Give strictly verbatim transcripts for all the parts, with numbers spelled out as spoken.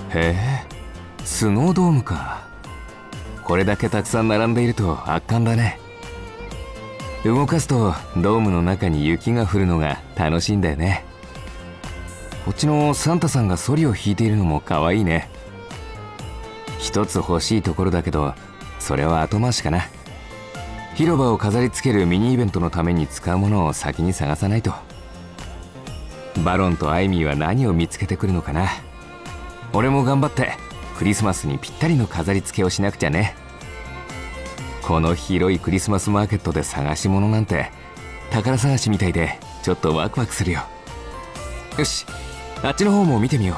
へえ、スノードームか。これだけたくさん並んでいると圧巻だね。動かすとドームの中に雪が降るのが楽しいんだよね。こっちのサンタさんがソリを弾いているのも可愛いね。一つ欲しいところだけど、それは後回しかな。広場を飾り付けるミニイベントのために使うものを先に探さないと。バロンとアイミーは何を見つけてくるのかな。俺も頑張ってクリスマスにぴったりの飾り付けをしなくちゃね。この広いクリスマスマーケットで探し物なんて宝探しみたいでちょっとワクワクするよ。よし、あっちの方も見てみよ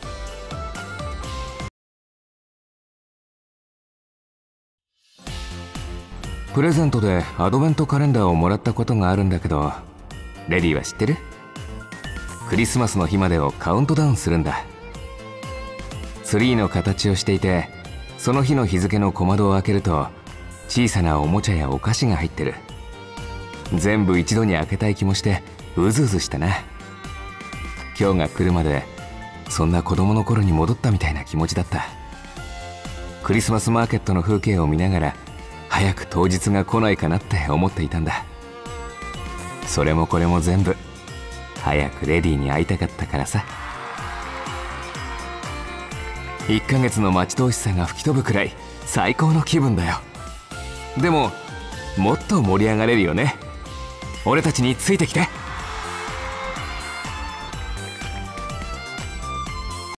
う。プレゼントでアドベントカレンダーをもらったことがあるんだけど、レディは知ってる？クリスマスの日までをカウントダウンするんだ。ツリーの形をしていて、その日の日付の小窓を開けると小さなおもちゃやお菓子が入ってる。全部一度に開けたい気もしてうずうずしたな。今日が来るまでそんな子供の頃に戻ったみたいな気持ちだった。クリスマスマーケットの風景を見ながら早く当日が来ないかなって思っていたんだ。それもこれも全部早くレディに会いたかったからさ。いっかげつの待ち遠しさが吹き飛ぶくらい最高の気分だよ。でももっと盛り上がれるよね。俺たちについてきて。